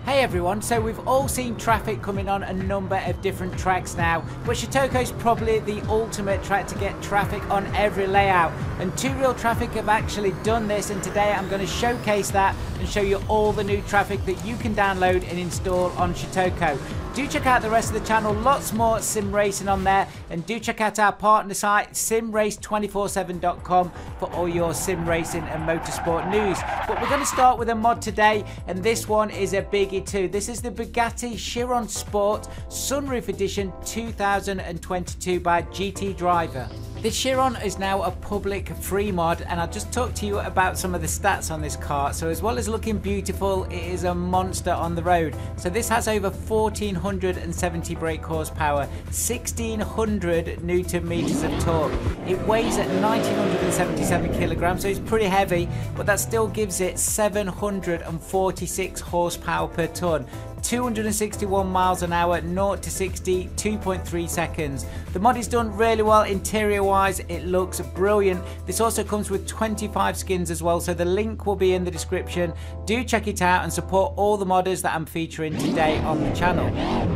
Hey everyone, so we've all seen traffic coming on a number of different tracks now, but Shotoko is probably the ultimate track to get traffic on every layout, and Two Real Traffic have actually done this, and today I'm going to showcase that and show you all the new traffic that you can download and install on Shotoko. Do check out the rest of the channel, lots more sim racing on there, and do check out our partner site simrace247.com for all your sim racing and motorsport news. But we're going to start with a mod today, and this one is a biggie too. This is the Bugatti Chiron Sport Sunroof Edition 2022 by GT Driver. The Chiron is now a public free mod, and I'll just talk to you about some of the stats on this car. So as well as looking beautiful, it is a monster on the road. So this has over 1470 brake horsepower, 1600 Newton meters of torque. It weighs at 1977 kilograms, so it's pretty heavy, but that still gives it 746 horsepower per ton. 261 miles an hour, 0 to 60, 2.3 seconds. The mod is done really well interior wise, it looks brilliant. This also comes with 25 skins as well, so the link will be in the description. Do check it out and support all the modders that I'm featuring today on the channel.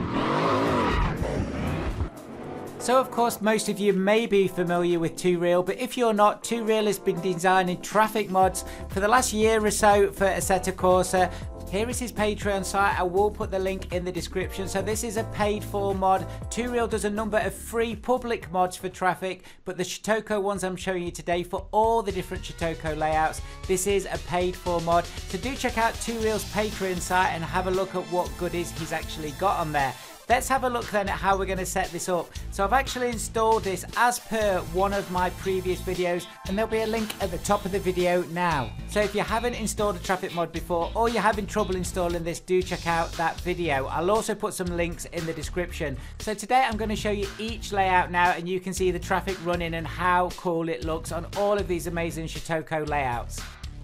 So of course most of you may be familiar with Two Real, but if you're not, Two Real has been designing traffic mods for the last year or so for Assetto Corsa. Here is his Patreon site, I will put the link in the description. So this is a paid for mod. Two Real does a number of free public mods for traffic, but the Shotoko ones I'm showing you today for all the different Shotoko layouts, this is a paid for mod. So do check out Two Real's Patreon site and have a look at what goodies he's actually got on there. Let's have a look then at how we're going to set this up. So I've actually installed this as per one of my previous videos, and there'll be a link at the top of the video now. So if you haven't installed a traffic mod before, or you're having trouble installing this, do check out that video. I'll also put some links in the description. So today I'm going to show you each layout now, and you can see the traffic running and how cool it looks on all of these amazing Shotoko layouts.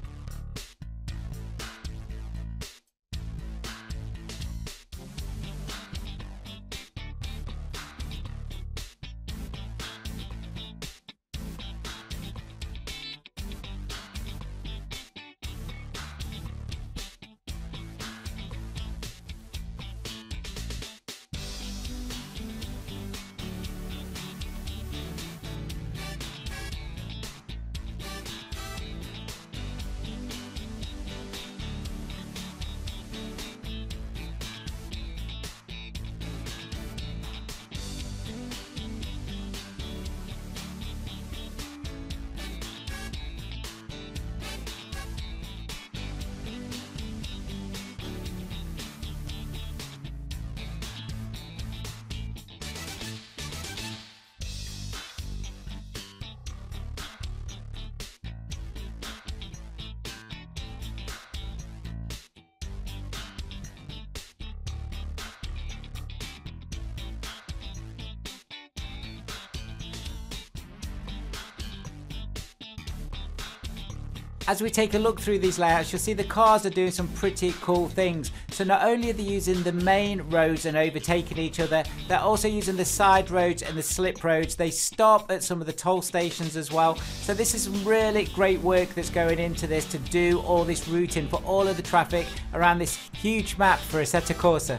As we take a look through these layouts, you'll see the cars are doing some pretty cool things. So not only are they using the main roads and overtaking each other, they're also using the side roads and the slip roads. They stop at some of the toll stations as well. So this is some really great work that's going into this to do all this routing for all of the traffic around this huge map for Assetto Corsa.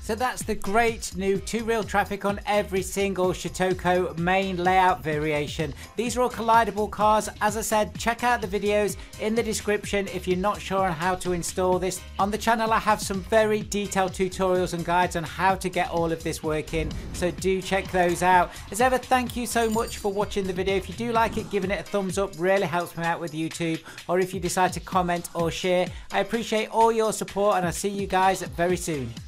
So that's the great new two-reel traffic on every single Shotoko main layout variation. These are all collidable cars. As I said, check out the videos in the description if you're not sure on how to install this. On the channel I have some very detailed tutorials and guides on how to get all of this working, so do check those out. As ever, thank you so much for watching the video. If you do like it, giving it a thumbs up really helps me out with YouTube, or if you decide to comment or share, I appreciate all your support and I'll see you guys very soon.